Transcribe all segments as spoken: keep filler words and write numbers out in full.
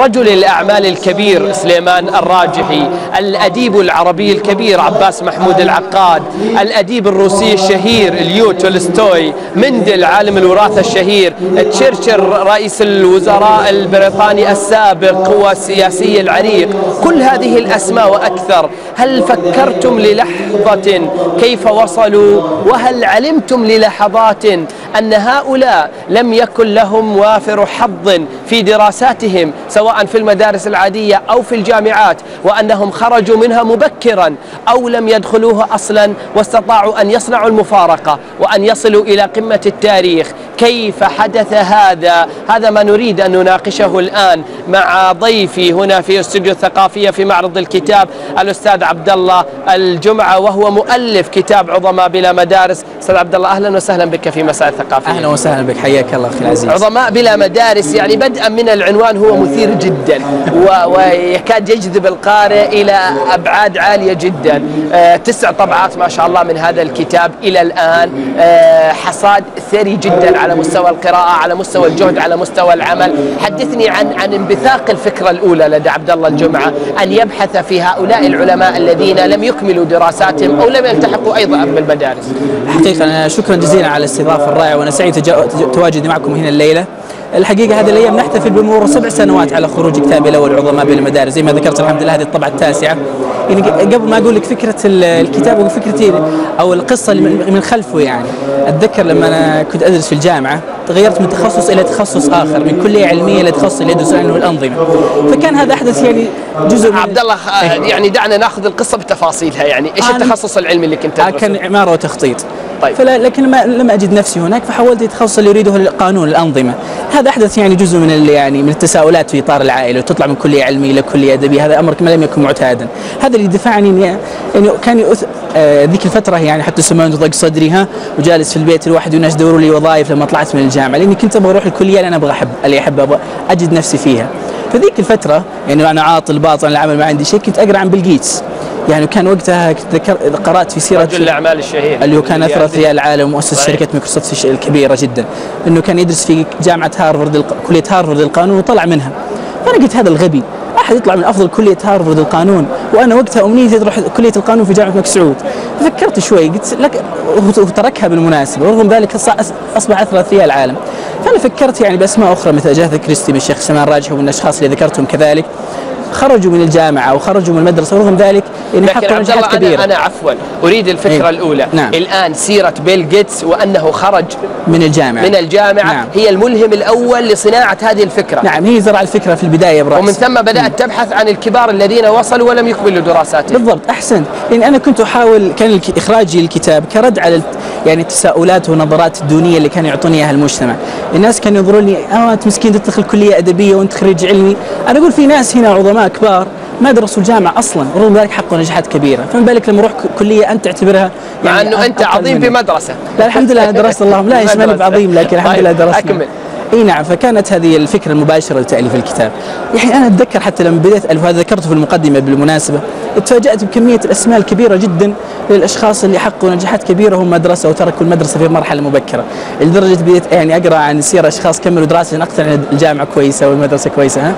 رجل الأعمال الكبير سليمان الراجحي، الأديب العربي الكبير عباس محمود العقاد، الأديب الروسي الشهير ليو تولستوي، مندل عالم الوراثة الشهير، تشرشل رئيس الوزراء البريطاني السابق والسياسي العريق، كل هذه الأسماء وأكثر. هل فكرتم للحظة كيف وصلوا؟ وهل علمتم للحظات أن هؤلاء لم يكن لهم وافر حظ في دراساتهم سواء في المدارس العادية أو في الجامعات، وأنهم خرجوا منها مبكرا أو لم يدخلوها أصلا واستطاعوا أن يصنعوا المفارقة وأن يصلوا إلى قمة التاريخ؟ كيف حدث هذا؟ هذا ما نريد أن نناقشه الآن مع ضيفي هنا في استوديو الثقافية في معرض الكتاب الأستاذ عبد الله الجمعة، وهو مؤلف كتاب عظماء بلا مدارس. أستاذ عبد الله، أهلا وسهلا بك في مساء الثقافية. أهلا وسهلا بك، حياك الله أخي العزيز. عظماء بلا مدارس، يعني بدءا من العنوان هو مثير جدا ويكاد يجذب القارئ إلى أبعاد عالية جدا. آه تسع طبعات ما شاء الله من هذا الكتاب إلى الآن، آه حصاد ثري جدا على مستوى القراءة، على مستوى الجهد، على مستوى العمل. حدثني عن عن انبثاق الفكرة الأولى لدى عبد الله الجمعة أن يبحث في هؤلاء العلماء الذين لم يكملوا دراساتهم أو لم يلتحقوا أيضا بالمدارس. حقيقة أنا شكرا جزيلا على الاستضافة الرائعة، وأنا سعيد تواجدي معكم هنا الليلة. الحقيقة هذه الأيام نحتفل بمرور سبع سنوات على خروج كتابي الأول عظماء بالمدارس، زي ما ذكرت الحمد لله هذه الطبعة التاسعة. يعني قبل ما أقول لك فكرة الكتاب وفكرتي أو القصة من خلفه، يعني أتذكر لما أنا كنت أدرس في الجامعة تغيرت من تخصص إلى تخصص آخر، من كلية علمية إلى تخصص اللي يدرس علم الأنظمة، فكان هذا أحدث يعني جزء من عبد الله. يعني دعنا ناخذ القصة بتفاصيلها، يعني إيش التخصص العلمي اللي كنت تدرسه؟ كان عمارة وتخطيط. طيب. فلا لكن لما لم اجد نفسي هناك فحولت التخصص اللي يريده القانون الانظمه. هذا احدث يعني جزء من اللي يعني من التساؤلات في اطار العائله، وتطلع من كليه علميه الى كليه ادبيه، هذا امر ما لم يكن معتادا. هذا اللي دفعني يعني كان يؤث... آه ذيك الفتره يعني حتى سمعت ضيق صدري ها وجالس في البيت الواحد والناس يدوروا لي وظائف لما طلعت من الجامعه، لاني كنت ابغى اروح الكليه اللي انا ابغى احب اللي احب ابغى اجد نفسي فيها. فذيك الفتره يعني انا عاطل باطن العمل ما عندي شيء، كنت اقرا عن بيل جيتس. يعني كان وقتها ذكر قرات في سيره رجل الاعمال الشهير اللي هو كان اثرى في العالم ومؤسس شركه مايكروسوفت الكبيره جدا، انه كان يدرس في جامعه هارفارد كليه هارفارد القانون وطلع منها. فانا قلت هذا الغبي احد يطلع من افضل كليه هارفارد القانون، وانا وقتها امنيتي اروح كليه القانون في جامعه الملك سعود. فكرت شوي قلت لك وتركها بالمناسبه، ورغم ذلك اصبح اثرى اثرياء العالم. فانا فكرت يعني باسماء اخرى مثل جاثا كريستي من الشيخ سليمان الراجحي ومن الاشخاص اللي ذكرتهم كذلك خرجوا من الجامعة وخرجوا من المدرسة، ورغم ذلك يعني حققوا نجاحات كبيرة. أنا, أنا عفوا أريد الفكرة إيه؟ الأولى. نعم. الآن سيرة بيل جيتس وأنه خرج من الجامعة من الجامعة نعم. هي الملهم الأول لصناعة هذه الفكرة. نعم، هي زرع الفكرة في البداية برأس، ومن ثم بدأت م. تبحث عن الكبار الذين وصلوا ولم يكملوا دراساتهم. بالضبط، أحسنت. يعني أنا كنت أحاول كان إخراجي الكتاب كرد على يعني التساؤلات والنظرات الدونية اللي كان يعطوني إياها المجتمع. الناس كانوا ينظروا لي اه أنت مسكين تدخل كلية أدبية وأنت خريج علمي. أنا أقول في ناس هنا عظماء كبار ما درسوا الجامعة أصلا، ورغم ذلك حققوا نجاحات كبيرة، فما بالك لما أروح كلية أنت تعتبرها يعني مع أنه أنت عظيم في مدرسة. لا الحمد لله درست، اللهم لا يشمل بعظيم، لكن الحمد لله درست. أكمل. اي نعم، فكانت هذه الفكره المباشره لتاليف الكتاب. يعني انا اتذكر حتى لما بديت الف، هذا ذكرته في المقدمه بالمناسبه، اتفاجات بكميه الاسماء الكبيره جدا للاشخاص اللي حققوا نجاحات كبيره هم مدرسه وتركوا المدرسه في مرحله مبكره، لدرجه بديت يعني اقرا عن سير اشخاص كملوا دراسه لان اقتنع ان الجامعه كويسه والمدرسه كويسه. ها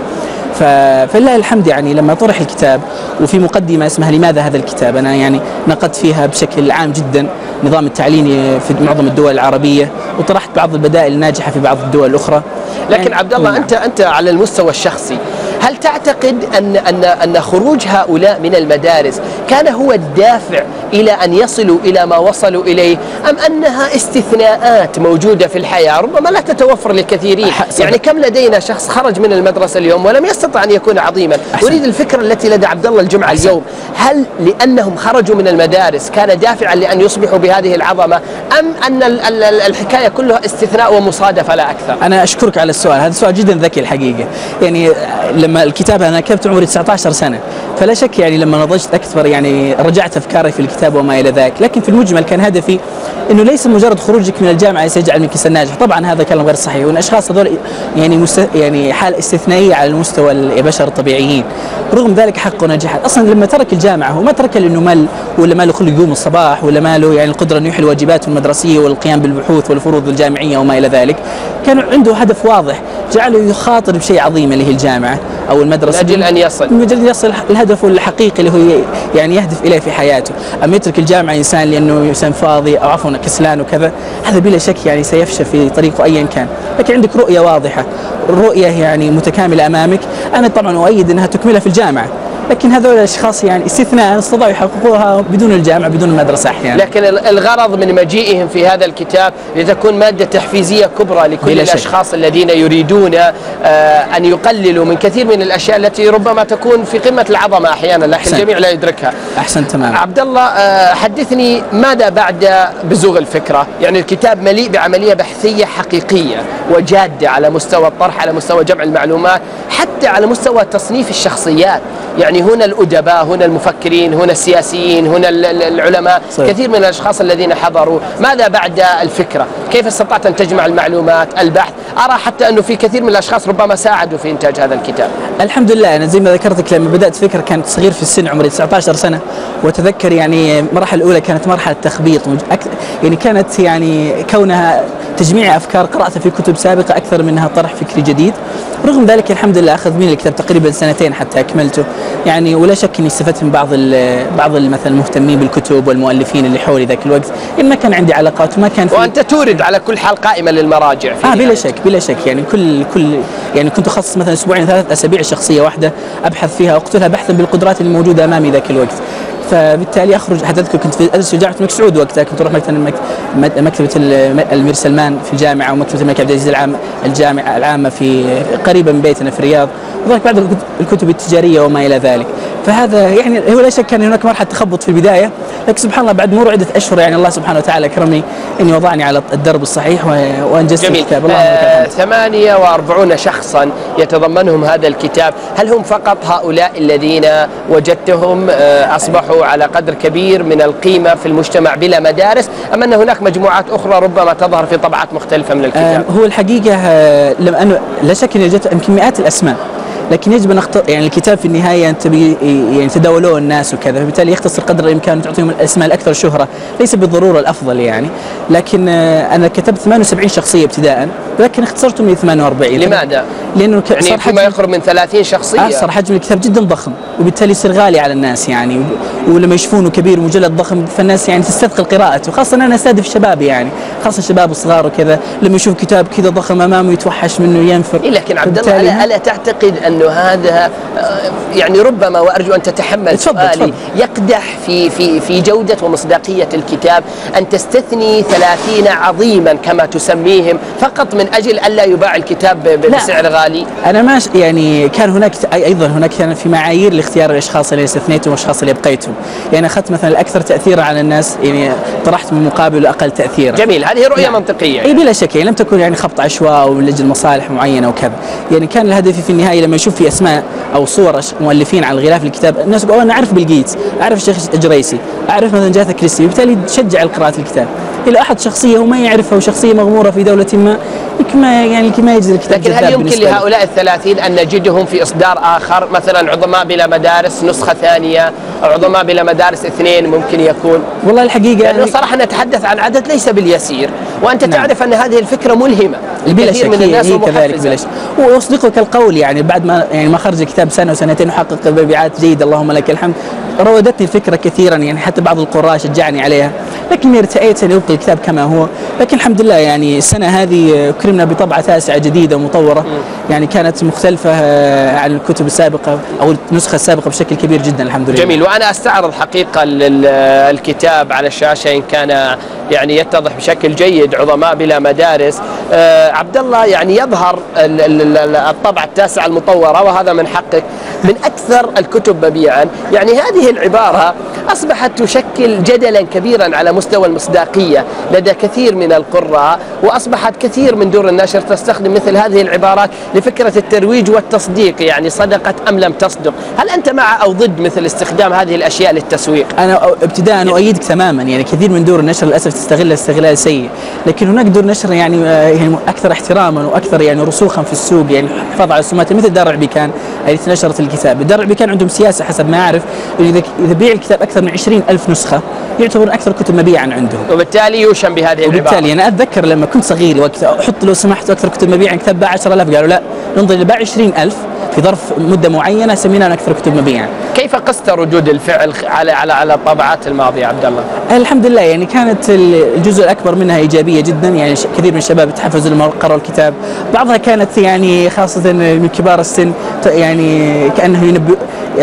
فلله الحمد يعني لما طرح الكتاب وفي مقدمه اسمها لماذا هذا الكتاب، انا يعني نقدت فيها بشكل عام جدا النظام التعليمي في معظم الدول العربيه، وطرحت بعض البدائل الناجحه في بعض الدول الاخرى. لكن يعني عبد الله انت انت على المستوى الشخصي هل تعتقد ان ان ان خروج هؤلاء من المدارس كان هو الدافع الى ان يصلوا الى ما وصلوا اليه، ام انها استثناءات موجوده في الحياه ربما لا تتوفر للكثيرين؟ يعني كم لدينا شخص خرج من المدرسه اليوم ولم يستطع ان يكون عظيما. أحسن. اريد الفكره التي لدى عبد الله الجمعه أحسن. اليوم، هل لانهم خرجوا من المدارس كان دافعا لان يصبحوا بهذه العظمه، ام ان الحكايه كلها استثناء ومصادفه لا اكثر؟ انا اشكرك على السؤال، هذا سؤال جدا ذكي الحقيقه. يعني لما الكتاب انا كتبت عمري تسعة عشر سنه، فلا شك يعني لما نضجت اكثر يعني رجعت افكاري في الكتاب وما الى ذلك، لكن في المجمل كان هدفي انه ليس مجرد خروجك من الجامعه سيجعل منك انسان ناجح، طبعا هذا كلام غير صحيح، والاشخاص هذول يعني مست... يعني حاله استثنائيه على المستوى البشر الطبيعيين، رغم ذلك حققوا نجاحات. اصلا لما ترك الجامعه هو ما ترك لانه مل ولا ما له خلق يقوم الصباح ولا ما له يعني القدره انه يحل واجباته المدرسيه والقيام بالبحوث والفروض الجامعيه وما الى ذلك، كان عنده هدف واضح جعله يخاطر بشيء عظيم اللي هي الجامعه او المدرسه من اجل ان يصل من اجل يصل الهدف الحقيقي اللي هو يعني يهدف اليه في حياته. اما يترك الجامعه انسان لانه انسان فاضي او عفوا كسلان وكذا، هذا بلا شك يعني سيفشل في طريقه ايا كان. لكن عندك رؤيه واضحه، رؤيه يعني متكامله امامك، انا طبعا اؤيد انها تكملها في الجامعه، لكن هذول الاشخاص يعني استثناء استطاعوا يحققوها بدون الجامعه بدون المدرسه احيانا. لكن الغرض من مجيئهم في هذا الكتاب لتكون ماده تحفيزيه كبرى لكل الاشخاص الذين يريدون ان يقللوا من كثير من الاشياء التي ربما تكون في قمه العظمه احيانا لكن الجميع لا يدركها. احسنت تماما. عبد الله، حدثني ماذا بعد بزوغ الفكره؟ يعني الكتاب مليء بعمليه بحثيه حقيقيه وجاده على مستوى الطرح، على مستوى جمع المعلومات، حتى على مستوى تصنيف الشخصيات. يعني هنا الأدباء، هنا المفكرين، هنا السياسيين، هنا العلماء، صحيح. كثير من الأشخاص الذين حضروا. ماذا بعد الفكرة؟ كيف استطعت أن تجمع المعلومات، البحث؟ أرى حتى أنه في كثير من الأشخاص ربما ساعدوا في إنتاج هذا الكتاب. الحمد لله. أنا زي ما ذكرتك لما بدأت فكرة كانت صغير في السن، عمري تسعة عشر سنة، وأتذكر يعني المرحلة الأولى كانت مرحلة تخبيط، يعني كانت يعني كونها تجميع أفكار قرأتها في كتب سابقة أكثر منها طرح فكري جديد. رغم ذلك الحمد لله أخذ مني الكتاب تقريبا سنتين حتى أكملته يعني، ولا شك إني استفدت من بعض بعض مثلا المهتمين بالكتب والمؤلفين اللي حولي ذاك الوقت، إن ما كان عندي علاقات وما كان في. وأنت تورد على كل حال قائمة للمراجع. آه بلا شك بلا شك يعني كل كل يعني كنت أخصص مثلا أسبوعين ثلاث أسابيع شخصية واحدة أبحث فيها وأقتلها بحثا بالقدرات الموجودة أمامي ذاك الوقت. فبالتالي اخرج حدثت كنت في ادرس في جامعه الملك سعود وقتها، كنت اروح مثلا مكتبه الامير سلمان في الجامعه ومكتبه الملك عبد العزيز العام الجامعه العامه في قريبه من بيتنا في الرياض، وذلك بعض الكتب التجاريه وما الى ذلك. فهذا يعني هو لا شك كان هناك مرحله تخبط في البدايه، لكن سبحان الله بعد مرور عده اشهر يعني الله سبحانه وتعالى كرمني اني وضعني على الدرب الصحيح وانجزت الكتاب. الله آه ثمانية وأربعون شخصا يتضمنهم هذا الكتاب، هل هم فقط هؤلاء الذين وجدتهم آه اصبحوا على قدر كبير من القيمه في المجتمع بلا مدارس، ام ان هناك مجموعات اخرى ربما تظهر في طبعات مختلفه من الكتاب؟ آه هو الحقيقه آه لما انه لا شك اني وجدت يمكن مئات الاسماء، لكن يجب ان نخت... يعني الكتاب في النهايه انت بي... يعني تداولوه الناس وكذا، فبالتالي يختصر قدر الامكان تعطيهم الاسماء الاكثر شهره، ليس بالضروره الافضل يعني، لكن آه انا كتبت ثمانية وسبعين شخصيه ابتداء، لكن اختصرتهم ل ثمانية وأربعين. لماذا؟ لانه ك... يعني فيما يقرب من ثلاثين شخصيه. آه صار حجم الكتاب جدا ضخم، وبالتالي يصير غالي على الناس يعني، ولما يشوفونه كبير ومجلد ضخم فالناس يعني تستثقل قراءته، خاصه انا استهدف الشباب يعني، خاصه الشباب الصغار وكذا، لما يشوف كتاب كذا ضخم امامه يتوحش منه ينفر. إيه لكن عبد الله الا ألا تعتقد انه هذا يعني ربما، وارجو ان تتحمل سؤالي، يقدح في في في جوده ومصداقيه الكتاب ان تستثني ثلاثين عظيما كما تسميهم فقط من اجل الا يباع الكتاب بسعر غالي؟ انا ما يعني كان هناك ايضا هناك كان في معايير لاختيار الاشخاص اللي استثنيتهم والاشخاص اللي ابقيتهم، يعني اخذت مثلا الاكثر تاثيرا على الناس يعني طرحت من مقابل الاقل تاثيرا. جميل، هذه رؤيه يعني منطقيه يعني. اي بلا شك يعني لم تكن يعني خبط عشواء او لاجل مصالح معينه وكذا، يعني كان الهدف في النهايه لما يشوف في اسماء او صور مؤلفين على الغلاف الكتاب الناس يقولوا انا اعرف بيل جيتس، اعرف الشيخ الجريسي، اعرف مثلا جاثا كريستي، بالتالي تشجع قراءه الكتاب. الى احد شخصيه وما يعرفها وشخصيه مغموره في دوله ما كما يعني كما يجزي الكتاب. لكن هل يمكن لهؤلاء الثلاثين ان نجدهم في اصدار اخر، مثلا عظماء بلا مدارس نسخه ثانيه، او عظماء بلا مدارس اثنين ممكن يكون؟ والله الحقيقه لانه يعني صراحه نتحدث عن عدد ليس باليسير، وانت نعم. تعرف ان هذه الفكره ملهمه بلا شك من الناس وكذلك بلا شك، واصدقك القول يعني بعد ما يعني ما خرج الكتاب سنه وسنتين وحقق مبيعات جيده اللهم لك الحمد، راودتني الفكره كثيرا يعني، حتى بعض القراء شجعني عليها، لكني ارتأيت ان ابقي الكتاب كما هو. لكن الحمد لله يعني السنه هذه كرمنا بطبعه تاسعه جديده ومطوره، يعني كانت مختلفه عن الكتب السابقه او النسخه السابقه بشكل كبير جدا الحمد لله. جميل، وانا استعرض حقيقه الكتاب على الشاشه ان كان يعني يتضح بشكل جيد عظماء بلا مدارس. آه عبد الله، يعني يظهر الطبعه التاسعه المطوره وهذا من حقك من اكثر الكتب مبيعا، يعني هذه العباره اصبحت تشكل جدلا كبيرا على مستوى المصداقيه لدى كثير من القراء، واصبحت كثير من دور النشر تستخدم مثل هذه العبارات لفكره الترويج والتصديق، يعني صدقت ام لم تصدق. هل انت مع او ضد مثل استخدام هذه الاشياء للتسويق؟ انا ابتداء اؤيدك تماما، يعني كثير من دور النشر للاسف تستغله استغلال سيء، لكن هناك دور نشر يعني يعني اكثر احتراما واكثر يعني رسوخا في السوق، يعني حفاظ على السمات، مثل دار العبيكان التي نشرت الكتاب. دار العبيكان عندهم سياسه حسب ما اعرف، اذا اذا بيع الكتاب اكثر من عشرين ألف نسخه يعتبر اكثر كتب مبيعا عندهم، وبالتالي يوشم بهذه العباره. وبالتالي انا اتذكر لما كنت صغير وقت احط لو سمحت اكثر كتب مبيعا، كتاب باع عشرة آلاف، قالوا لا ننظر اللي باع عشرين ألف في ظرف مده معينه سميناه اكثر كتب مبيعا. كيف قست ردود الفعل على على على الطبعات الماضيه عبد الله؟ الحمد لله يعني كانت الجزء الاكبر منها ايجابيه جدا، يعني كثير من الشباب تحفزوا لما قرأوا الكتاب، بعضها كانت يعني خاصه من كبار السن يعني كانه ينبئ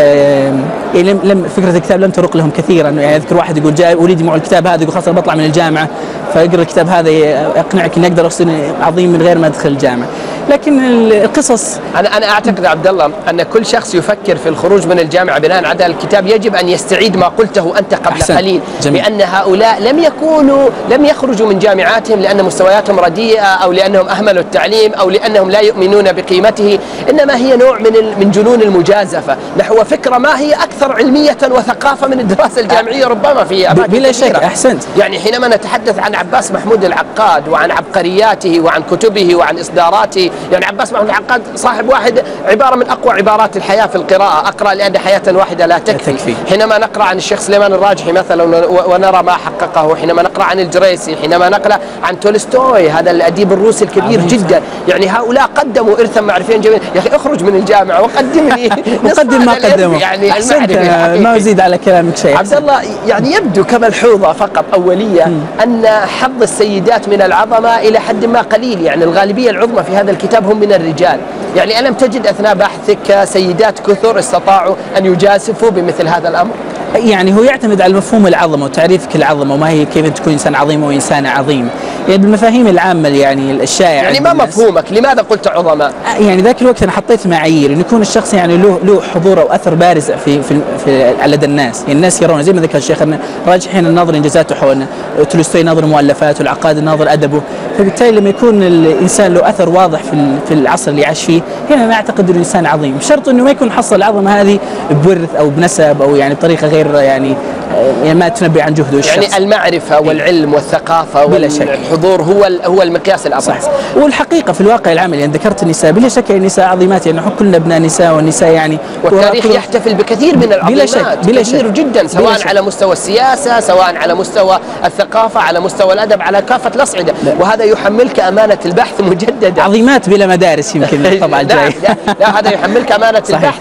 يعني لم فكره الكتاب لم ترق لهم كثيرا، يعني اذكر واحد يقول جاء اريد معه الكتاب هذا، يقول خلاص انا بطلع من الجامعه فاقرا الكتاب هذا اقنعك اني اقدر اصير عظيم من غير ما ادخل الجامعه. لكن القصص انا انا اعتقد عبد الله ان كل شخص يفكر في الخروج من الجامعه بناء على الكتاب يجب ان يستعيد ما قلته انت قبل أحسن. قليل، جميل. بان هؤلاء لم يكونوا لم يخرجوا من جامعاتهم لان مستوياتهم رديئه او لانهم اهملوا التعليم او لانهم لا يؤمنون بقيمته، انما هي نوع من من جنون المجازفه نحو فكره ما هي اكثر علميه وثقافه من الدراسه الجامعيه ربما في اماكن بلا كثيرة. شك. احسنت. يعني حينما نتحدث عن عباس محمود العقاد وعن عبقرياته وعن كتبه وعن اصداراته، يعني عباس محمود العقاد صاحب واحد عباره من اقوى عبارات الحياه في القراءه، اقرا لان حياه واحده لا تكفي. تكفي. حينما نقرا عن الشيخ سليمان الراجحي مثلا ونرى ما حققه، حينما نقرا عن الجريسي، حينما نقرا عن تولستوي هذا الاديب الروسي الكبير جدا، يعني هؤلاء قدموا ارثا معرفيا جميلا. يا اخي اخرج من الجامعه وقدم لي وقدم ما قدمه. يعني احسنت، ما ازيد على كلامك شيء. عبد الله يعني يبدو كملحوظه فقط اوليه م. ان حظ السيدات من العظمه الى حد ما قليل، يعني الغالبيه العظمى في هذا الكتاب هم من الرجال، يعني ألم تجد أثناء بحثك سيدات كثر استطاعوا أن يجازفوا بمثل هذا الأمر؟ يعني هو يعتمد على مفهوم العظمه وتعريفك العظمه وما هي كيف تكون انسان عظيم وانسان عظيم، يعني بالمفاهيم العامه يعني الشائعه. يعني ما مفهومك؟ لماذا قلت عظماء؟ يعني ذاك الوقت انا حطيت معايير ان يكون الشخص يعني له له حضور او اثر بارز في في, في لدى الناس، يعني الناس يرون زي ما ذكر الشيخ ان راجحين الناظر انجازاته حولنا، تولستوي ناظر مؤلفاته، العقاد الناظر ادبه، فبالتالي لما يكون الانسان له اثر واضح في في العصر اللي عاش فيه، هنا انا اعتقد انه انسان عظيم، بشرط انه ما يكون حصل العظمه هذه بورث او بنسب او يعني بطريقه غير يعني يعني ما تنبي عن جهده الشخص. يعني المعرفه والعلم والثقافه والحضور هو هو المقياس الابرز. والحقيقه في الواقع العملي يعني ذكرت النساء، بلا شك النساء عظيمات، يعني كلنا ابناء نساء والنساء يعني والتاريخ يحتفل بكثير من العظيمات بلا شك بلا كثير شك جدا، سواء شك. على مستوى السياسه، سواء على مستوى الثقافه، على مستوى الادب، على كافه الاصعده، وهذا يحملك امانه البحث مجددا. عظيمات بلا مدارس يمكن طبعا الجاي. لا, لا هذا يحملك امانه البحث.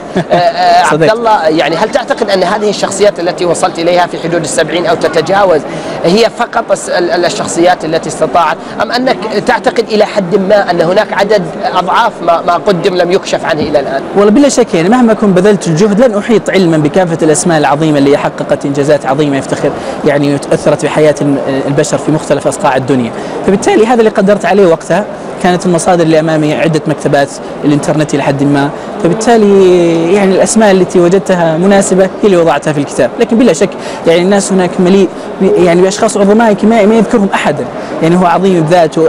عبد الله يعني هل تعتقد ان هذه الشخصيات التي وصلت اليها في حدود السبعين او تتجاوز هي فقط الشخصيات التي استطاعت، ام انك تعتقد الى حد ما ان هناك عدد اضعاف ما ما قدم لم يكشف عنه الى الان؟ والله بلا شك يعني مهما كنت بذلت الجهد لن احيط علما بكافه الاسماء العظيمه اللي حققت انجازات عظيمه يفتخر يعني اثرت بحياه البشر في مختلف اصقاع الدنيا، فبالتالي هذا اللي قدرت عليه وقتها. كانت المصادر اللي امامي عده مكتبات الانترنت الى حد ما، فبالتالي يعني الاسماء التي وجدتها مناسبه هي اللي وضعتها في الكتاب، لكن بلا شك يعني الناس هناك مليء يعني باشخاص عظماء ما ما يذكرهم احدا، يعني هو عظيم بذاته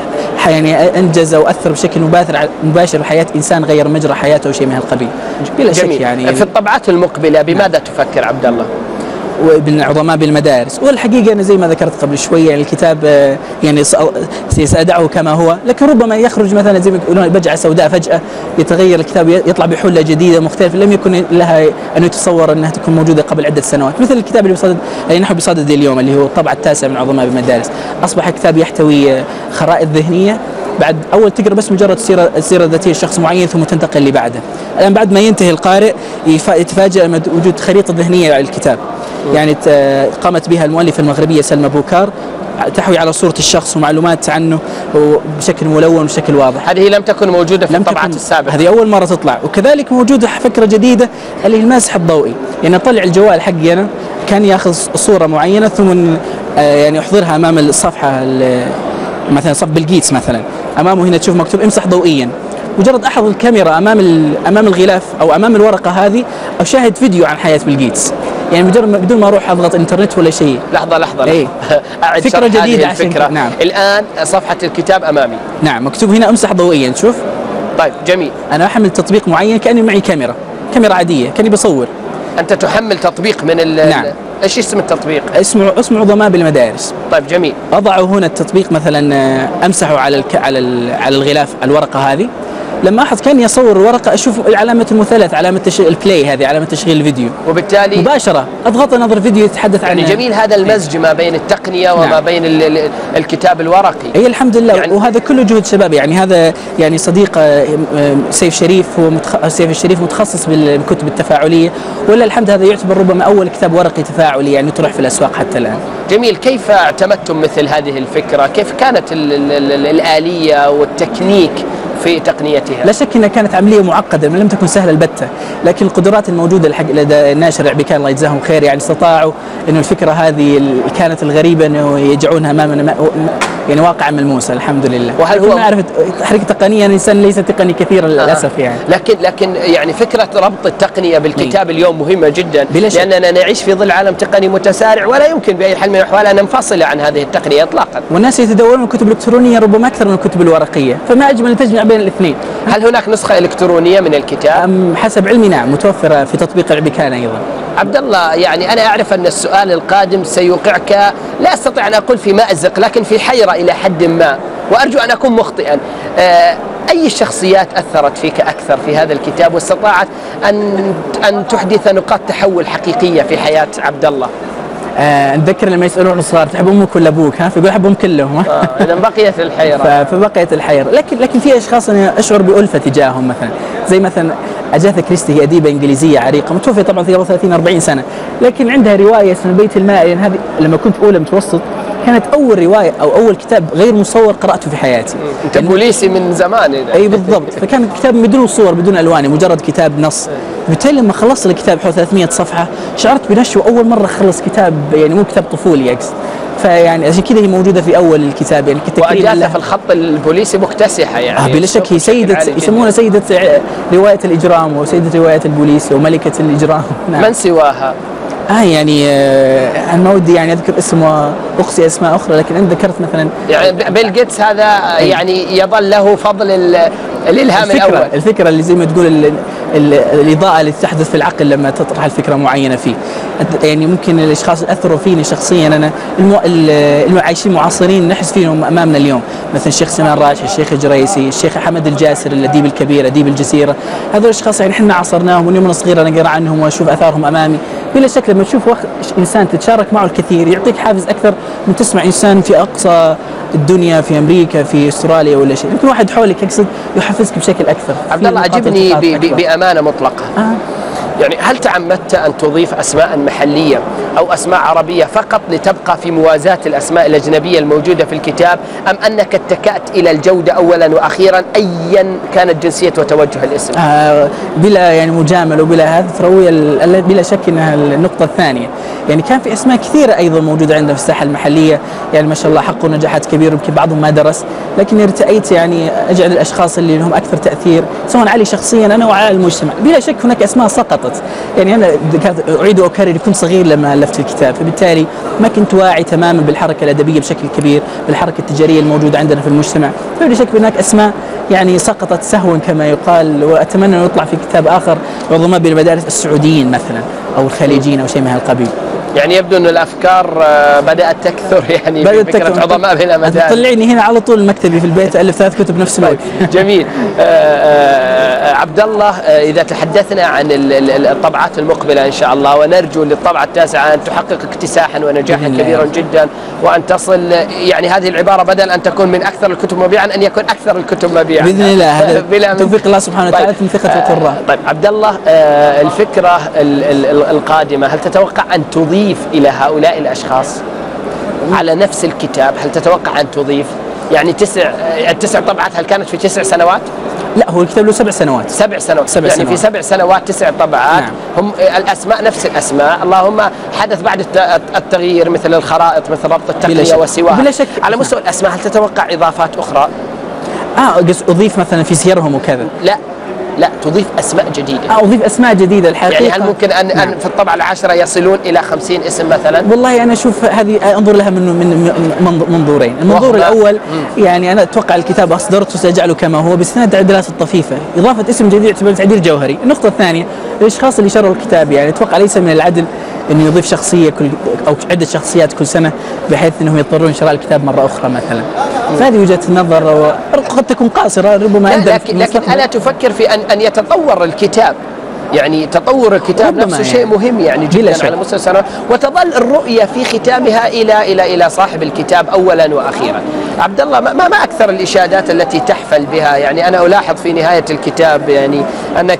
يعني انجز واثر بشكل مباشر مباشر بحياه انسان، غير مجرى حياته او شيء من هالقبيل. بلا جميل. شك يعني في الطبعات المقبله بماذا تفكر عبد الله؟ وابن عظماء بالمدارس، والحقيقه انا زي ما ذكرت قبل شويه يعني الكتاب يعني سأدعه كما هو، لكن ربما يخرج مثلا زي ما يقولون بجعه سوداء فجاه يتغير الكتاب يطلع بحله جديده مختلفه لم يكن لها ان يتصور انها تكون موجوده قبل عده سنوات، مثل الكتاب اللي بصدد يعني نحن بصدد اليوم اللي هو الطبعه التاسعه من عظماء بالمدارس، اصبح كتاب يحتوي خرائط ذهنيه، بعد اول تقرا بس مجرد السيره السيره الذاتيه لشخص معين ثم تنتقل اللي بعده، الان بعد ما ينتهي القارئ يتفاجأ وجود خريطه ذهنيه على الكتاب، يعني قامت بها المؤلفة المغربية سلمى بوكار، تحوي على صورة الشخص ومعلومات عنه بشكل ملون وبشكل واضح. هذه لم تكن موجودة في الطبعات السابقة، هذه أول مرة تطلع، وكذلك موجودة فكرة جديدة اللي هي المسح الضوئي، يعني أطلع الجوال حقي أنا كان ياخذ صورة معينة ثم يعني أحضرها أمام الصفحة مثلا صف بيل جيتس مثلا، أمامه هنا تشوف مكتوب امسح ضوئيا، مجرد احط الكاميرا امام امام الغلاف او امام الورقه هذه اشاهد فيديو عن حياه بيل جيتس، يعني مجرد بدون ما اروح اضغط انترنت ولا شيء. لحظه لحظه ايه أعد فكره جديده عشان الفكرة. نعم. الان صفحه الكتاب امامي، نعم مكتوب هنا امسح ضوئيا، شوف. طيب جميل. انا احمل تطبيق معين كاني معي كاميرا كاميرا عاديه كاني بصور. انت تحمل تطبيق من ال نعم ايش اسم التطبيق؟ اسمه اسمه عظماء بالمدارس. طيب جميل. اضعوا هنا التطبيق مثلا، امسحه على الك... على ال... على الغلاف الورقه هذه، لما احط كاني اصور الورقه اشوف علامه المثلث، علامه تش... البلاي هذه علامه تشغيل الفيديو، وبالتالي مباشره اضغط انظر فيديو يتحدث عن. يعني جميل هذا المزج ما بين التقنيه وما نعم. بين ال... ال... الكتاب الورقي. اي الحمد لله يعني، وهذا كله جهد شباب. يعني هذا يعني صديق سيف شريف، هو متخ... سيف الشريف متخصص بالكتب التفاعليه، ولا الحمد هذا يعتبر ربما اول كتاب ورقي تفاعلي يعني يطرح في الاسواق حتى الان. جميل. كيف اعتمدتم مثل هذه الفكره؟ كيف كانت ال... ال... ال... الآلية والتكنيك في تقنيتها؟ لا شك انها كانت عمليه معقده، لم تكن سهله البته، لكن القدرات الموجوده الحق لدى الناشر عبيكان الله يجزاهم خير يعني استطاعوا انه الفكره هذه كانت الغريبه انه يجعلونها امامنا يعني واقعا ملموسا الحمد لله. وهل هو نعرف تحريك تقنيا الانسان ليس تقني كثيرا للاسف يعني. لكن لكن يعني فكره ربط التقنيه بالكتاب مي. اليوم مهمه جدا، لاننا نعيش في ظل عالم تقني متسارع، ولا يمكن باي حال من الاحوال ان ننفصل عن هذه التقنيه اطلاقا. والناس يتداولون الكتب الالكترونيه ربما اكثر من الكتب الورقيه، فما اجمل تجمع بين الاثنين. هل هناك نسخه الكترونيه من الكتاب؟ حسب علمي نعم، متوفره في تطبيق عبيكان ايضا. عبد الله، يعني انا اعرف ان السؤال القادم سيوقعك لا استطيع ان اقول في مأزق، لكن في حيره الى حد ما، وارجو ان اكون مخطئا. اي الشخصيات اثرت فيك اكثر في هذا الكتاب واستطاعت ان ان تحدث نقاط تحول حقيقيه في حياه عبد الله؟ آه نتذكر لما يسالون الصغار تحب امك ولا ابوك؟ ها فيقول احبهم كلهم. اه اذا بقيت الحيره. فبقيت الحيره، لكن لكن في اشخاص انا اشعر بالفه تجاههم، مثلا زي مثلا اجاثا كريستي، هي اديبه انجليزيه عريقه متوفيه طبعا في ثلاثين أربعين سنه، لكن عندها روايه اسمها البيت المائل. هذه لما كنت اولى متوسط كانت اول روايه او اول كتاب غير مصور قراته في حياتي. انت بوليسي من زمان. اي بالضبط. فكان كتاب بدون صور بدون الوان، مجرد كتاب نص. بالتالي لما خلصت الكتاب حوالي ثلاثمئة صفحه شعرت بنشوه، اول مره اخلص كتاب يعني مو كتاب طفولي اقصد. فيعني عشان كذا هي موجوده في اول الكتاب يعني كتكريم. واجازه في الخط البوليسي مكتسحه يعني. آه بلا شك هي سيده، يسمونها سيده روايه الاجرام وسيده روايه البوليس وملكه الاجرام. نعم. من سواها؟ اه يعني آه انا ما ودي يعني اذكر اسم واقصي اسماء اخرى، لكن انا ذكرت مثلا يعني بيل جيتس هذا يعني يظل له فضل الالهام الفكرة الاول. الفكره اللي زي ما تقول ال ال الاضاءه اللي تحدث في العقل لما تطرح الفكره معينه فيه. يعني ممكن الاشخاص اللي اثروا فيني شخصيا انا المعايشين المعاصرين نحس فيهم امامنا اليوم، مثلا الشيخ سنان راشد، الشيخ الجريسي، الشيخ حمد الجاسر الاديب الكبير اديب الجزيره. هذول الاشخاص يعني احنا عاصرناهم من يوم انا صغير انا اقرا عنهم واشوف اثارهم امامي. بلا شك لما تشوف انسان تتشارك معه الكثير يعطيك حافز اكثر من تسمع انسان في اقصى الدنيا في امريكا في استراليا ولا شيء، يمكن واحد حولك يقصد يحفزك بشكل اكثر. عبد الله عجبني بامانه مطلقه. آه. يعني هل تعمدت ان تضيف اسماء محليه او اسماء عربيه فقط لتبقى في موازاه الاسماء الاجنبيه الموجوده في الكتاب، ام انك اتكأت الى الجوده اولا واخيرا ايا كانت جنسيه وتوجه الاسم؟ آه بلا يعني مجامله وبلا هذا تروي بلا شك انها النقطه الثانيه. يعني كان في اسماء كثيره ايضا موجوده عندنا في الساحه المحليه، يعني ما شاء الله حققوا نجاحات كبيره، يمكن بعضهم ما درس، لكن ارتأيت يعني اجعل الاشخاص اللي لهم اكثر تاثير سواء علي شخصيا انا وعلى المجتمع. بلا شك هناك اسماء سقطت، يعني انا اعيد واكرر كنت صغير لما الفت الكتاب، فبالتالي ما كنت واعي تماما بالحركه الادبيه بشكل كبير، بالحركه التجاريه الموجوده عندنا في المجتمع، فبلا شك هناك اسماء يعني سقطت سهوا كما يقال، واتمنى انه يطلع في كتاب اخر عظماء بالمدارس السعوديين مثلا او الخليجيين او شيء من هالقبيل. يعني يبدو ان الافكار بدات تكثر يعني بدأت فكره تكثر. عظماء بلا مدارس. تطلعني هنا على طول مكتبي في البيت الف ثلاث كتب نفس الوقت. جميل. آآ آآ عبد الله، اذا تحدثنا عن الطبعات المقبله ان شاء الله، ونرجو للطبعه التاسعه ان تحقق اكتساحا ونجاحا كبيرا جدا، وان تصل يعني هذه العباره بدل ان تكون من اكثر الكتب مبيعا ان يكون اكثر الكتب مبيعا باذن الله. هذا توفيق الله سبحانه وتعالى من ثقه القراء. طيب عبد الله، الفكره القادمه هل تتوقع ان تضيف إلى هؤلاء الأشخاص على نفس الكتاب؟ هل تتوقع أن تضيف يعني تسع التسع طبعات؟ هل كانت في تسع سنوات؟ لا هو الكتاب له سبع سنوات. سبع سنوات سبع يعني سنوات. في سبع سنوات تسع طبعات. نعم. هم الأسماء نفس الأسماء، اللهم حدث بعد التغيير مثل الخرائط مثل ربط التقنية وسواها. بلا شك. على مستوى الأسماء هل تتوقع إضافات أخرى؟ اه أضيف مثلا في سيرهم وكذا؟ لا لا تضيف أسماء جديدة. أضيف أسماء جديدة الحقيقة. يعني هل ممكن أن, نعم. أن في الطبعة العشرة يصلون إلى خمسين اسم مثلا؟ والله أنا أشوف هذه أنظر لها من من منظورين. المنظور الأول مم. يعني أنا أتوقع الكتاب أصدرته سأجعله كما هو باستثناء التعديلات الطفيفة. إضافة اسم جديد يعتبر تعديل جوهري. النقطة الثانية الأشخاص اللي شروا الكتاب يعني أتوقع ليس من العدل انه يضيف شخصيه كل او عده شخصيات كل سنه بحيث انهم يضطرون شراء الكتاب مره اخرى مثلا. فهذه وجهه النظر قد تكون قاصره ربما. لا لكن, لكن الا تفكر في ان ان يتطور الكتاب؟ يعني تطور الكتاب نفسه يعني شيء مهم يعني جدا على مستوى السنوات، وتظل الرؤيه في ختامها الى الى الى صاحب الكتاب اولا واخيرا. عبد الله ما ما اكثر الاشادات التي تحفل بها؟ يعني انا الاحظ في نهايه الكتاب يعني انك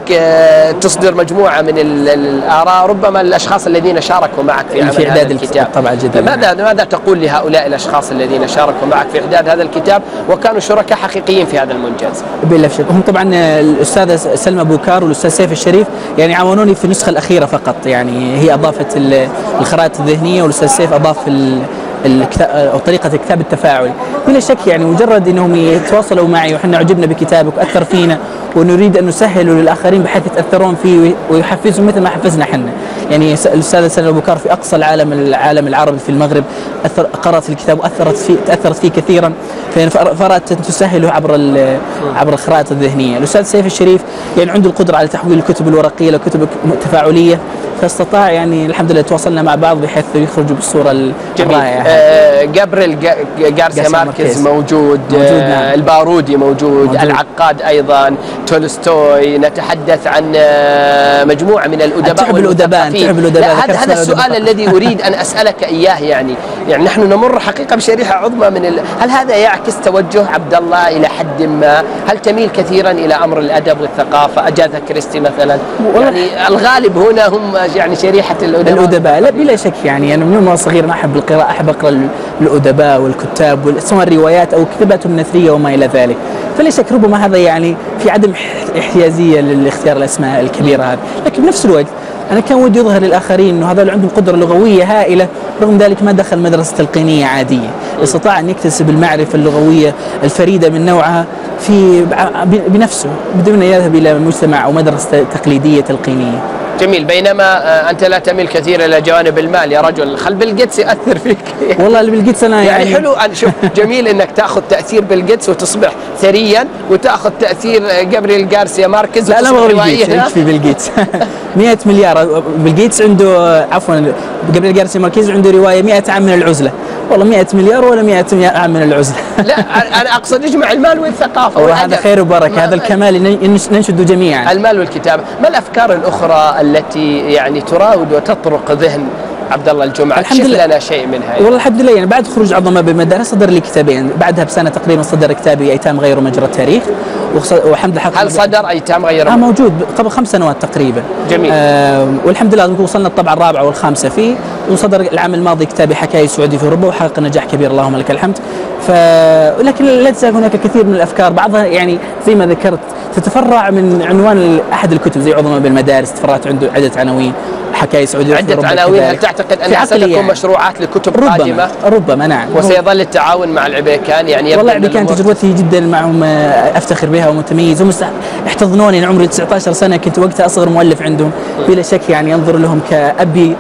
تصدر مجموعه من الاراء، ربما الاشخاص الذين شاركوا معك في عمل هذا الكتاب. طبعا جدا. ماذا ماذا تقول لهؤلاء الاشخاص الذين شاركوا معك في اعداد هذا الكتاب وكانوا شركاء حقيقيين في هذا المنجز؟ بلا شك هم طبعا الاستاذه سلمى بوكار والاستاذ سيف الشريف يعني عاونوني في النسخه الاخيره فقط، يعني هي اضافت الخرائط الذهنيه والاستاذ سيف اضاف الكتاب او طريقه الكتاب التفاعلي. بلا شك يعني مجرد انهم يتواصلوا معي وحنا عجبنا بكتابك واثر فينا ونريد ان نسهله للاخرين بحيث يتاثرون فيه ويحفزهم مثل ما حفزنا حنا. يعني الاستاذه سلمى بوكار في اقصى العالم العالم العربي في المغرب أثر قرات الكتاب واثرت فيه تاثرت فيه كثيرا، فارادت ان تسهله عبر عبر الخرائط الذهنيه. الاستاذ سيف الشريف يعني عنده القدره على تحويل الكتب الورقيه الى كتب تفاعليه، فاستطاع يعني الحمد لله تواصلنا مع بعض بحيث يخرجوا بالصوره الرائعه. آه جابريل غارسيا ماركيز موجود, موجود نعم. آه البارودي موجود, موجود العقاد ايضا، تولستوي، نتحدث عن آه مجموعه من الادباء والمثقفين. هذا هذا السؤال الذي اريد ان اسالك اياه. يعني يعني نحن نمر حقيقه بشريحه عظمى من ال... هل هذا يعكس توجه عبد الله الى حد ما؟ هل تميل كثيرا الى امر الادب والثقافه؟ اجاثا كريستي مثلا، يعني الغالب هنا هم يعني شريحه الادباء. الادباء لا بلا شك، يعني انا من يوم صغير انا احب القراءه، احب اقرا الادباء والكتاب سواء الروايات او كتاباتهم النثريه وما الى ذلك. فلا شك ربما هذا يعني في عدم احتيازيه لاختيار الاسماء الكبيره هذه، لكن بنفس الوقت أنا كان ودي يظهر للآخرين أنه هذا اللي عنده قدرة لغوية هائلة، رغم ذلك ما دخل مدرسة تلقينية عادية، استطاع أن يكتسب المعرفة اللغوية الفريدة من نوعها في بنفسه بدون أن يذهب إلى مجتمع أو مدرسة تقليدية تلقينية. جميل. بينما أنت لا تميل كثير إلى جوانب المال يا رجل، خل بيل جيتس يأثر فيك. والله بيل جيتس أنا يعني, يعني حلو أن شوف جميل إنك تأخذ تأثير بيل جيتس وتصبح ثريا، وتأخذ تأثير جابرييل غارسيا ماركيز. لا لا ما بيل جيتس، ايش في بيل جيتس؟ مئة مليار. بيل جيتس عنده عفوا جابرييل غارسيا ماركيز عنده رواية مئة عام من العزلة، والله مئة مليار ولا مئة عام من العزلة. لا أنا أقصد يجمع المال والثقافة. وهذا خير وبركة، هذا الكمال ننشده جميعا. المال والكتابة. ما الأفكار الأخرى التي يعني تراود وتطرق ذهن عبد الله الجمعة؟ الحمد لله لنا شيء منها. والله الحمد لله يعني بعد خروج عظمة بالمدارس صدر لي كتابين، بعدها بسنة تقريبا صدر كتابي أيتام غيروا مجرى التاريخ، والحمد لله. هل صدر أيتام غيروا؟ آه موجود قبل خمس سنوات تقريبا. جميل. آه والحمد لله وصلنا الطبعة الرابعة والخامسة فيه، وصدر العام الماضي كتابي حكاية سعودي في أوروبا وحقق نجاح كبير اللهم لك الحمد. ف ولكن لا تزال هناك كثير من الأفكار، بعضها يعني زي ما ذكرت تتفرع من عنوان أحد الكتب زي عظمة بالمدارس، تفرعت عنده عدة عناوين، حكاية سعودية عدة عناوين. هل تعتقد أنها ستكون يعني مشروعات لكتب ربما قادمة؟ ربما نعم. وسيظل التعاون مع العبيكان يعني؟ والله العبيكان تجربتي جدا معهم أفتخر بها ومتميز، هم احتضنوني. أنا عمري تسعة عشر سنة، كنت وقتها أصغر مؤلف عندهم، بلا شك يعني أنظر لهم كأبي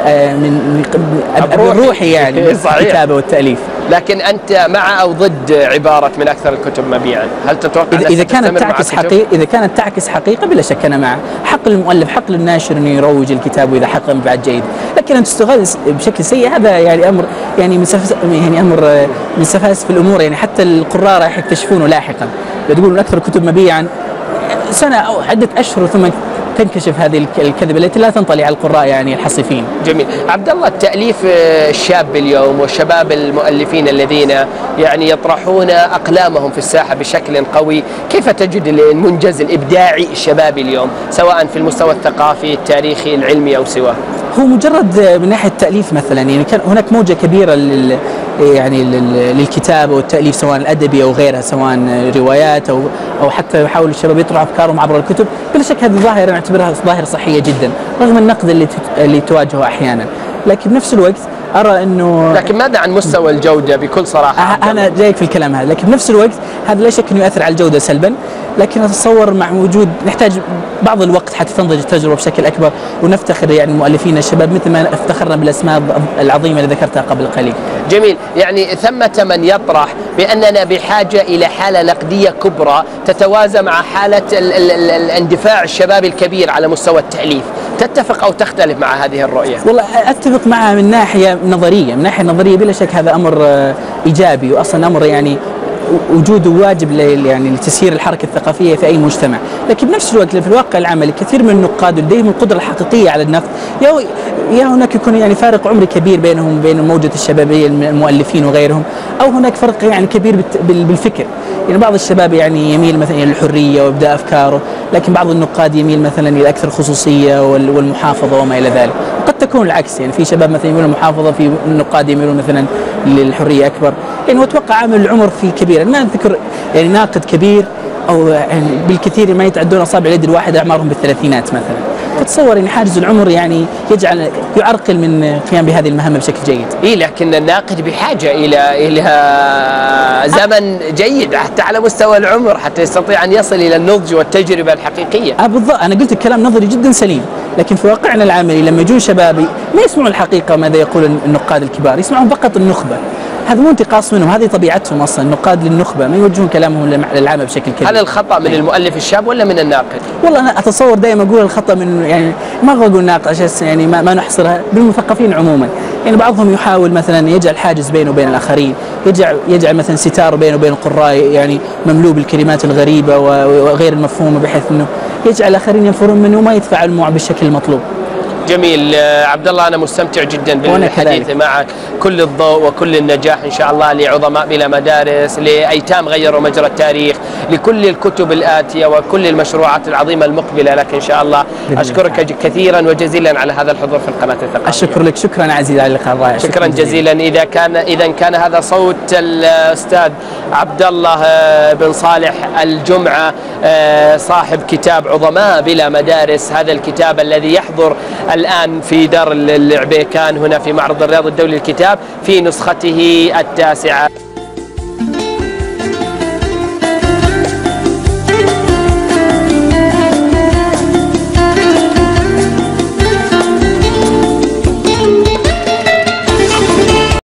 من أبي روحي يعني الكتابة والتأليف. لكن أنت مع أو ضد عبارة من أكثر الكتب مبيعا؟ هل تتوقع إذا, إذا كانت تعكس حقيقة إذا كانت تعكس حقيقة بلا شك أنا مع. حق المؤلف حق للناشر إنه يروج الكتاب وإذا حقق مبيعات جيد، لكن أن تستغل بشكل سيء هذا يعني أمر يعني من سفس يعني أمر من سفاسف الأمور. يعني حتى القراء راح يكتشفونه لاحقا، بتقول من أكثر الكتب مبيعا سنة أو عدة أشهر ثم تنكشف هذه الكذبة التي لا تنطلي على القراء يعني الحصيفين. جميل. عبد الله، التأليف الشاب اليوم والشباب المؤلفين الذين يعني يطرحون أقلامهم في الساحة بشكل قوي، كيف تجد المنجز الإبداعي الشبابي اليوم سواء في المستوى الثقافي التاريخي العلمي أو سواه؟ هو مجرد من ناحية التأليف مثلا يعني كان هناك موجة كبيرة لل يعني للكتابة والتأليف سواء الأدبي أو غيرها، سواء روايات أو أو حتى يحاول الشباب يطرحوا أفكارهم عبر الكتب. بلا شك هذه ظاهرة نعتبرها ظاهرة صحية جدا رغم النقد اللي اللي تواجهه أحيانا، لكن بنفس الوقت أرى أنه، لكن ماذا عن مستوى الجودة بكل صراحة؟ أنا جايك في الكلام هذا، لكن بنفس الوقت هذا لا شك أنه يؤثر على الجودة سلبا، لكن أتصور مع وجود نحتاج بعض الوقت حتى تنضج التجربة بشكل أكبر، ونفتخر يعني المؤلفين الشباب مثل ما افتخرنا بالأسماء العظيمة اللي ذكرتها قبل قليل. جميل. يعني ثمة من يطرح بأننا بحاجة إلى حالة نقدية كبرى تتوازى مع حالة ال ال ال الاندفاع الشبابي الكبير على مستوى التأليف، تتفق أو تختلف مع هذه الرؤية؟ والله أتفق معها من ناحية نظرية، من ناحية نظرية بلا شك هذا أمر إيجابي، وأصلا أمر يعني وجوده واجب يعني لتسيير الحركة الثقافية في أي مجتمع، لكن بنفس الوقت في الواقع العملي كثير من النقاد لديهم القدرة الحقيقية على النقد، يا يا هناك يكون يعني فارق عمري كبير بينهم وبين الموجة الشبابية المؤلفين وغيرهم، أو هناك فرق يعني كبير بالفكر، يعني بعض الشباب يعني يميل مثلا إلى الحرية وإبداء أفكاره، لكن بعض النقاد يميل مثلا إلى أكثر خصوصية والمحافظة وما إلى ذلك، قد تكون العكس، يعني في شباب مثلا يميلون للمحافظة، في النقاد يميلون مثلا للحرية أكبر، يعني وأتوقع عامل العمر في كبير، ما أذكر يعني ناقد كبير أو يعني بالكثير ما يتعدون أصابع اليد الواحدة أعمارهم بالثلاثينات مثلا، فتصور ان حاجز العمر يعني يجعل يعرقل من القيام بهذه المهمه بشكل جيد. اي لكن الناقد بحاجه الى الى زمن جيد حتى على مستوى العمر حتى يستطيع ان يصل الى النضج والتجربه الحقيقيه. آه بالضبط، انا قلت الكلام نظري جدا سليم، لكن في واقعنا العملي لما يجون شبابي ما يسمعون الحقيقه ماذا يقول النقاد الكبار، يسمعون فقط النخبه. هذا مو انتقاص منهم، هذه طبيعتهم اصلا، النقاد للنخبه ما يوجهون كلامهم للعامه بشكل كبير. هل الخطا من المؤلف الشاب ولا من الناقد؟ والله انا اتصور دائما اقول الخطا من يعني ما ابغى اقول ناقد عشان يعني ما, ما نحصرها بالمثقفين عموما، يعني بعضهم يحاول مثلا يجعل حاجز بينه وبين الاخرين، يجعل يجعل مثلا ستار بينه وبين القراء يعني مملوء بالكلمات الغريبه وغير المفهومه، بحيث انه يجعل الاخرين ينفرون منه وما يتفاعل معه بالشكل المطلوب. جميل. عبد الله أنا مستمتع جدا بالحديث معك، كل الضوء وكل النجاح إن شاء الله لعظماء بلا مدارس، لأيتام غيروا مجرى التاريخ، لكل الكتب الآتية وكل المشروعات العظيمة المقبلة لك إن شاء الله. أشكرك كثيرا وجزيلا على هذا الحضور في القناة الثقافية. الشكر لك، شكرا عزيزي على اللقاء الرائع. شكرا جزيلا. إذا كان إذا كان هذا صوت الأستاذ عبد الله بن صالح الجمعة صاحب كتاب عظماء بلا مدارس، هذا الكتاب الذي يحضر الآن في دار العبيكان هنا في معرض الرياض الدولي للكتاب في نسخته التاسعة.